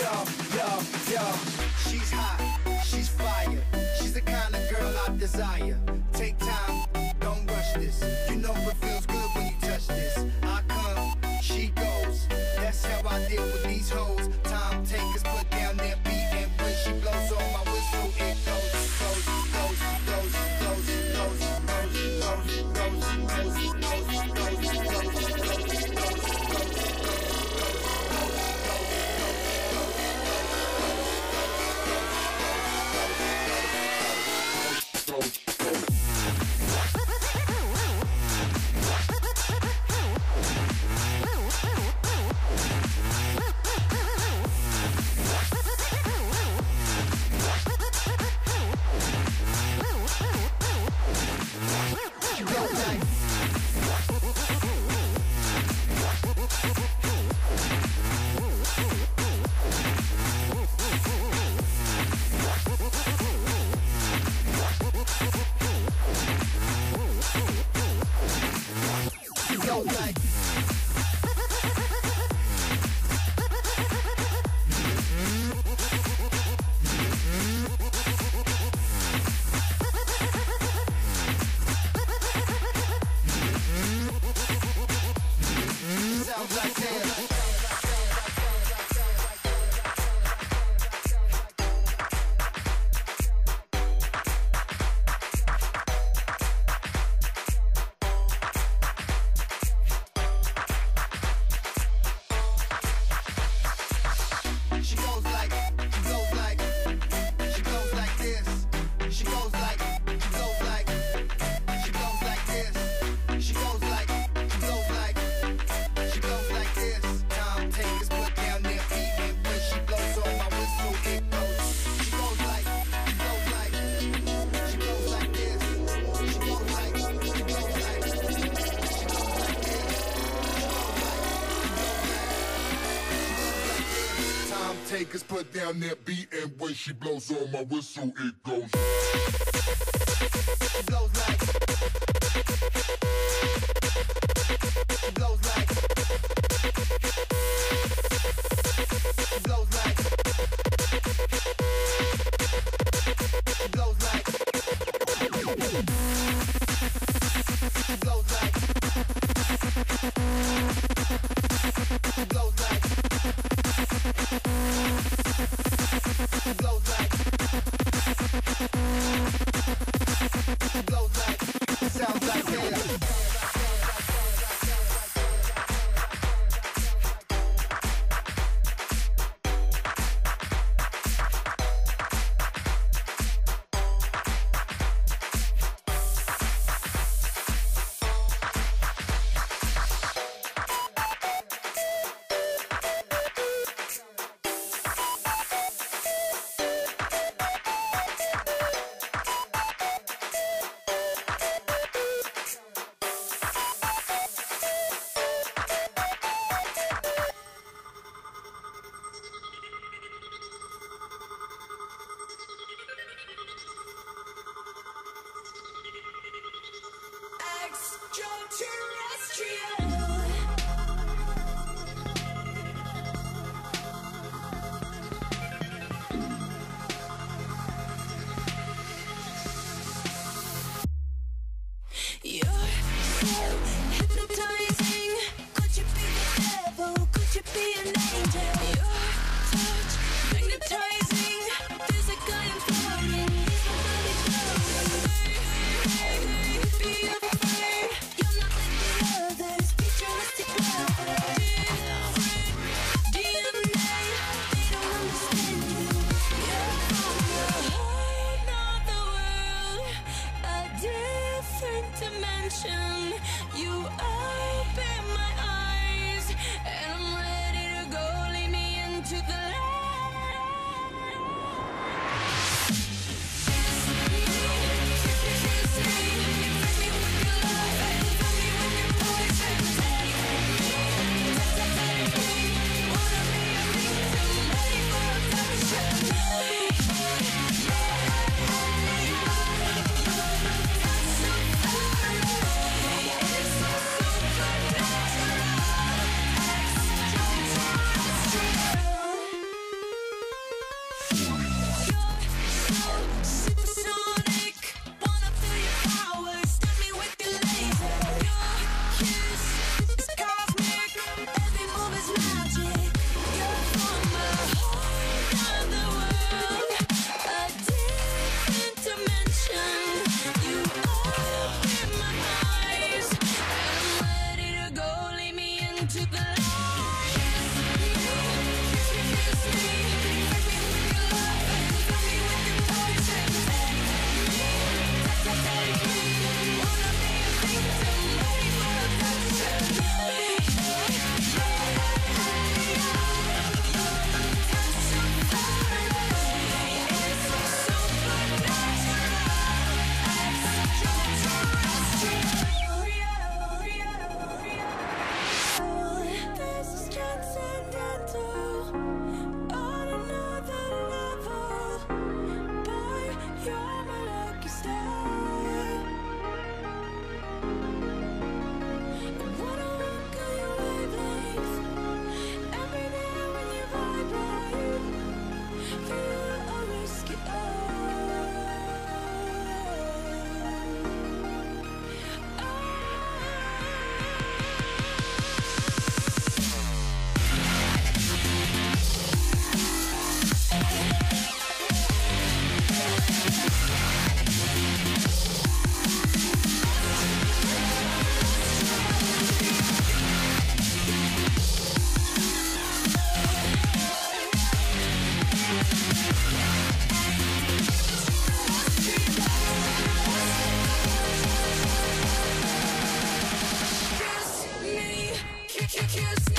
yo. She's hot, she's fire. She's the kind of girl I desire. Take time, don't rush this. You know it feels good when you touch this. I come, she goes. That's how I deal with these hoes. Time takers put down their beat, and when she blows on my whistle, it goes, goes, goes, goes, goes, goes, goes, goes, goes, goes, goes, goes, goes, goes. Takers put down that beat, and when she blows on my whistle, it goes. It goes like. It goes like. It goes like. It goes like. It goes like. It goes like. It goes like. It goes like. It sounds like hell. into the light. Kiss me, take me with your love, fill me with your poison. Take me, wanna be a victim, ready for abduction. Kiss me, kiss me.